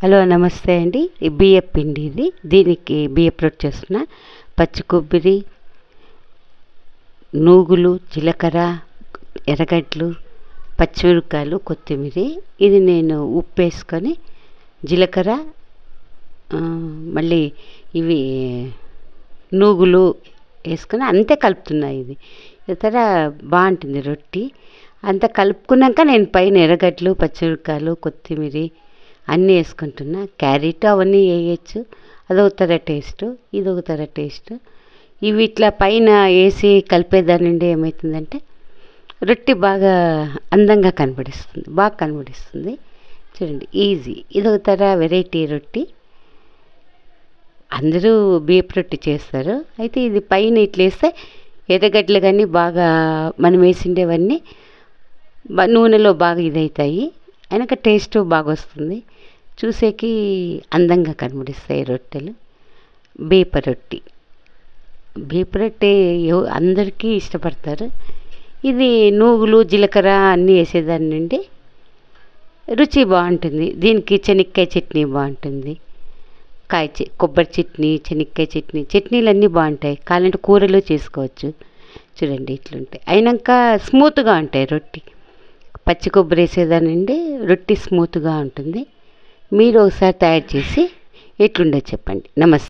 Hello నమస్తే అండి. ఈ బియ్యపు పిండి ఇది. దీనికి బియ్యపు రొట్టె చేస్తున్నా. పచ్చి కొబ్బరి, నూగులు, జీలకర్ర, ఎర్రగడ్డలు, పచ్చిమిరపకాయలు, కొత్తిమీర. ఇది నేను ఉప్పు వేసుకొని జీలకర్ర, మళ్ళీ ఇవి నూగులు వేసుకొని అంతే కలుపుతున్నా. ఇది ఇతర బాగుంటుంది రొట్టె. అంతా కలుపుకున్నాక నేను పైన ఎర్రగడ్డలు, పచ్చిమిరపకాయలు, కొత్తిమీర అన్నీ వేసుకుంటున్నా. క్యారెట్ అవన్నీ వేయచ్చు. అదొక టేస్ట్, ఇదొక టేస్ట్. ఇవి ఇట్లా పైన వేసి కలిపేదానండి ఏమవుతుందంటే రొట్టె బాగా అందంగా కనబడిస్తుంది, బాగా కనబడిస్తుంది. చూడండి, ఈజీ. ఇదొక వెరైటీ రొట్టె. అందరూ బియ్యపు రొట్టె చేస్తారు. అయితే ఇది పైన ఇట్లా వేస్తే ఎర్రగడ్డలు కానీ బాగా మనం వేసిండేవన్నీ నూనెలో బాగా ఇదవుతాయి. అయినాక టేస్ట్ బాగా వస్తుంది, చూసేకి అందంగా కనబడిస్తాయి రొట్టెలు. బియ్యపు రొట్టె అందరికీ ఇష్టపడతారు. ఇది నూగులు, జీలకర్ర అన్నీ వేసేదానండి. రుచి బాగుంటుంది. దీనికి శనక్కాయ చట్నీ బాగుంటుంది, కొబ్బరి చట్నీ, శనక్కాయ చట్నీ, చట్నీలు అన్నీ బాగుంటాయి. కావాలంటే కూరలు చేసుకోవచ్చు. చూడండి ఇట్లుంటాయి. అయినాక స్మూత్గా ఉంటాయి రొట్టె. పచ్చి కొబ్బరి వేసేదానండి, రొట్టె స్మూత్గా ఉంటుంది. మీరు ఒకసారి తయారు చేసి ఎట్లుండో చెప్పండి. నమస్తే.